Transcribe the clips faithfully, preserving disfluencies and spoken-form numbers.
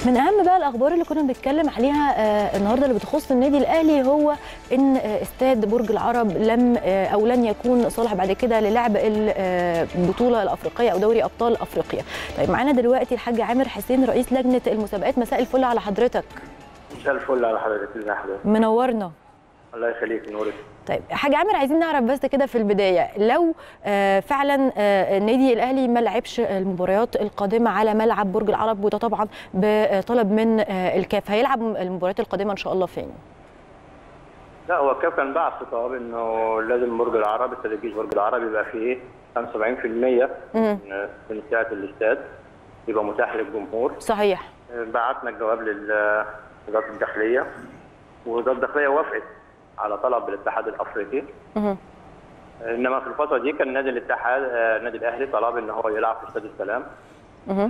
من اهم بقى الاخبار اللي كنا بنتكلم عليها آه النهارده اللي بتخص النادي الاهلي هو ان آه استاد برج العرب لم آه او لن يكون صالح بعد كده للعب البطوله الافريقيه او دوري ابطال افريقيا. طيب معانا دلوقتي الحاج عامر حسين رئيس لجنه المسابقات. مساء الفل على حضرتك. مساء الفل على حضرتك. ازي حضرتك؟ منورنا. الله يخليك. نورك. طيب حاج عامر، عايزين نعرف بس كده في البدايه، لو آه فعلا آه النادي الاهلي ما لعبش المباريات القادمه على ملعب برج العرب، وده طبعا بطلب من آه الكاف، هيلعب المباريات القادمه ان شاء الله فين؟ لا، هو الكاف كان بعت خطاب انه لازم برج العرب، استاد الجيش برج العرب يبقى فيه خمسة وسبعين بالمية من سعه الاستاد يبقى متاح للجمهور. صحيح. بعتنا الجواب لوزاره الداخليه، ووزاره الداخليه وافقت على طلب الاتحاد الافريقي. مه. انما في الفتره دي كان نادي الاتحاد النادي الاهلي طلب ان هو يلعب في استاد السلام. اها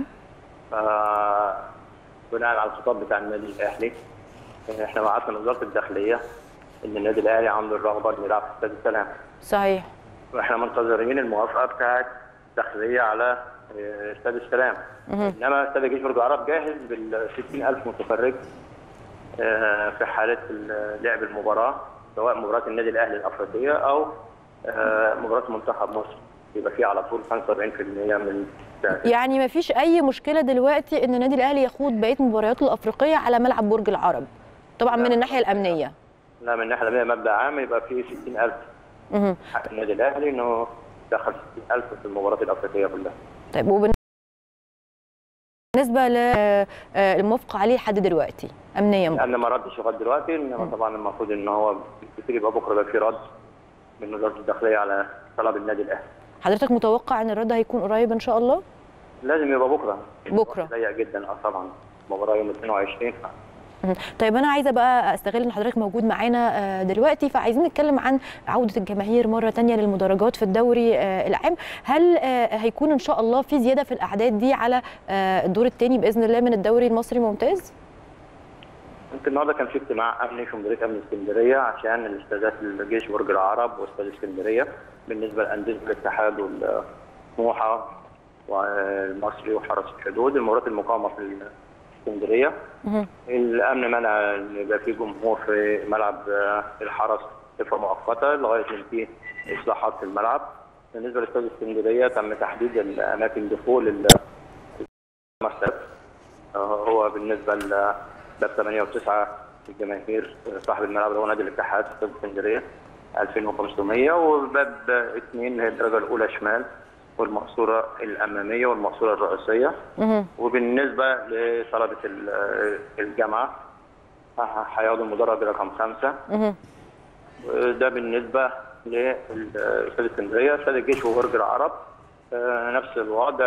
بناء على الخطاب بتاع النادي الاهلي احنا بعتنا لوزاره الداخليه ان النادي الاهلي عنده الرغبه انه يلعب في استاد السلام. صحيح. واحنا منتظرين الموافقه بتاعت الداخليه على استاد السلام. مه. انما استاد الجيش برج العرب جاهز بال ستين ألف متفرج في حاله لعب المباراه، سواء مباراه النادي الاهلي الافريقيه او مباراه منتخب مصر، يبقى فيه على طول خمسة وأربعين بالمية من الساعة. يعني ما فيش اي مشكله دلوقتي ان النادي الاهلي يخوض بقيه مبارياته الافريقيه على ملعب برج العرب، طبعا من الناحيه الامنيه. لا، من الناحيه الامنيه مبدا عام يبقى فيه ستين ألف حق النادي الاهلي انه دخل ستين ألف في المباريات الافريقيه كلها. طيب وبالنسبه للموافقه عليه لحد دلوقتي امنيا؟ انا ما ردش لغايه دلوقتي، انما طبعا المفروض ان هو بالكثير يبقى بكره يبقى في رد من وزاره الداخليه على طلب النادي الاهلي. حضرتك متوقع ان الرد هيكون قريب ان شاء الله؟ لازم يبقى بكره. بكره ضيق جدا. اه طبعا المباراه يوم اثنين وعشرين. طيب انا عايزه بقى استغل ان حضرتك موجود معانا دلوقتي، فعايزين نتكلم عن عوده الجماهير مره ثانيه للمدرجات في الدوري العام. هل هيكون ان شاء الله في زياده في الاعداد دي على الدور الثاني باذن الله من الدوري المصري ممتاز؟ يمكن النهارده كان في اجتماع امني في مديريه امن اسكندريه عشان الاستادات الجيش برج العرب واستاد اسكندريه بالنسبه لانديه الاتحاد والسموحه والمصري وحرس الحدود، المباريات المقامه في اسكندريه. الامن منع ان يبقى في جمهور في ملعب الحرس صفه مؤقته لغايه ما في اصلاحات في الملعب. بالنسبه لاستاد اسكندريه تم تحديد الاماكن دخول المكتب، هو بالنسبه ل باب ثمانية وتسعة الجماهير صاحب الملعب اللي هو نادي الاتحاد في استاد اسكندريه ألفين وخمسمية، وباب اثنين هي الدرجه الاولى شمال والمقصوره الاماميه والمقصوره الرئيسيه. وبالنسبه لطلبه الجامعه هياخدوا المدرج رقم خمسه. ده بالنسبه لاستاد اسكندريه. استاد الجيش وبرج العرب نفس الوضع،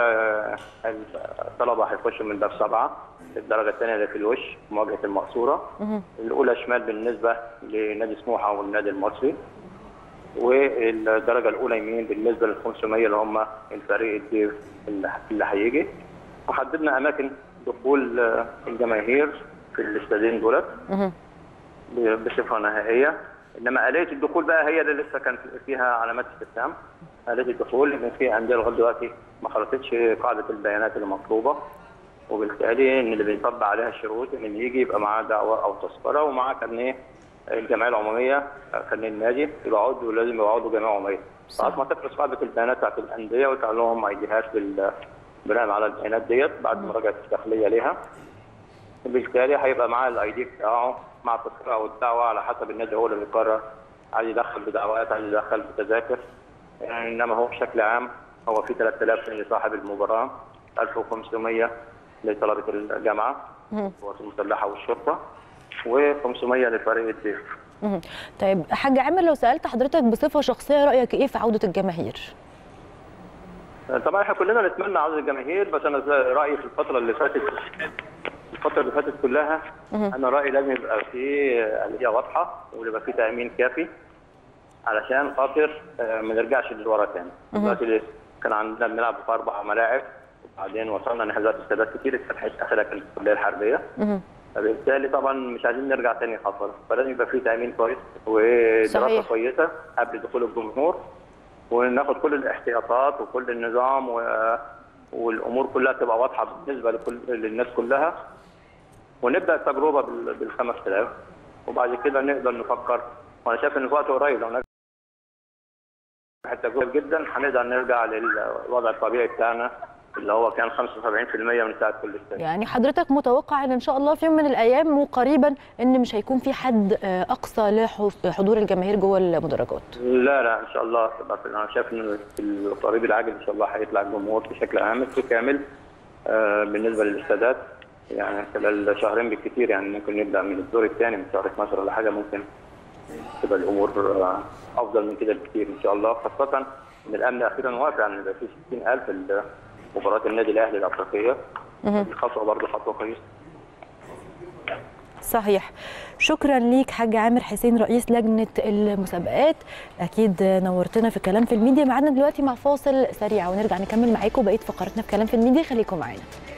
الطلبه هيخشوا من باب سبعه الدرجه الثانيه اللي في الوش مواجهه المقصوره. الاولى شمال بالنسبه لنادي سموحه والنادي المصري، والدرجه الاولى يمين بالنسبه لل خمسمية اللي هم الفريق الضيف اللي هيجي. وحددنا اماكن دخول الجماهير في الاستادين دولت بصفه نهائيه. انما آلية الدخول بقى هي اللي لسه كان فيها علامات استفهام. آلية الدخول ان في انديه لغايه دلوقتي ما خلصتش قاعده البيانات المطلوبه، وبالتالي ان اللي بيطبق عليها الشروط ان اللي يجي يبقى معاه دعوه او تذكره ومعاه كارنيه الجمعيه العموميه، كارنيه النادي، يبقى عضو ولازم يبقى عضو جمعيه عموميه. خلاص ما تفرز قاعده البيانات بتاعت الانديه وتعمل لهم اي ديهات بناء على البيانات ديت بعد مراجعه الداخليه ليها. بالتالي هيبقى معاه الاي دي بتاعه مع التذكره او الدعوه على حسب النادي هو اللي بيقرر عايز يدخل بدعوات عايز يدخل بتذاكر. يعني انما هو بشكل عام هو في ثلاثة آلاف لصاحب المباراه، ألف وخمسمية لطلبه الجامعه القوات المسلحه والشرطه، وخمسمية لفريق الضيف. طيب حاج عامر، لو سالت حضرتك بصفه شخصيه رايك ايه في عوده الجماهير؟ طبعا احنا كلنا نتمنى عوده الجماهير، بس انا رايي في الفتره اللي فاتت الفتره اللي فاتت كلها انا رايي لازم يبقى في آلية واضحه ويبقى في تامين كافي علشان خاطر ما نرجعش للورا تاني. دلوقتي كان عندنا بنلعب في اربع ملاعب وبعدين وصلنا ان احنا دلوقتي استادات كتير اتفتحت اخرها كانت الكليه الحربيه. فبالتالي طبعا مش عايزين نرجع تاني خطوه، فلازم يبقى في تامين كويس ودراسه كويسه قبل دخول الجمهور، وناخد كل الاحتياطات وكل النظام و... والامور كلها تبقى واضحه بالنسبه لكل للناس كلها. ونبدا التجربه بال خمس آلاف، وبعد كده نقدر نفكر. وانا شايف ان في وقت قريب لو نجح التجربه جدا هنقدر نرجع للوضع الطبيعي بتاعنا اللي هو كان خمسة وسبعين في المية من ساعه كل استاد. يعني حضرتك متوقع ان ان شاء الله في يوم من الايام وقريبا ان مش هيكون في حد اقصى لحضور الجماهير جوه المدرجات؟ لا لا ان شاء الله. انا شايف ان في القريب العاجل ان شاء الله هيطلع الجمهور بشكل عام في كامل بالنسبه للاستادات، يعني خلال شهرين بالكثير. يعني ممكن نبدا من الدور الثاني من شهر اثناشر ولا حاجه، ممكن تبقى الامور افضل من كده بكثير ان شاء الله، خاصه ان الامن اخيرا وافق ان يبقى في ستين ألف مباراه النادي الاهلي الافريقيه. دي خطوه برضه خطوه كويسه. صحيح. شكرا ليك حاج عامر حسين رئيس لجنه المسابقات، اكيد نورتنا في كلام في الميديا. معانا دلوقتي مع فاصل سريع ونرجع نكمل معاكم بقيه فقراتنا في كلام في الميديا، خليكم معانا.